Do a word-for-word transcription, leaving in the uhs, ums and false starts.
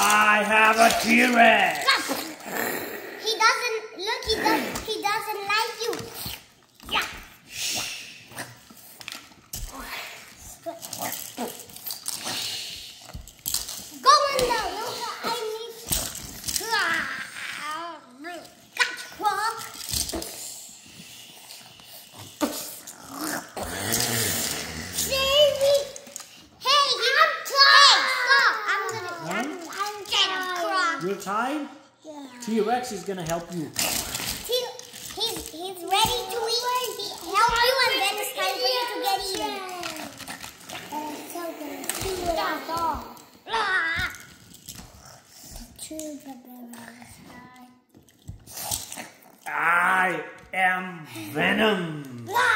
I have a T-Rex. He doesn't look. He doesn't. He doesn't like you. Yeah. Go in there. Look, I need. Gotcha, Croc. Baby. Hey, he. Hey, stop. I'm gonna. I'm, I'm get him, Croc. You're tired? Yeah. T-Rex is gonna help you. He, he's he's ready to eat. He help you, and then it's time for you to get eaten. Oh, so good. Chew it off all. Chew the berries. I am Venom.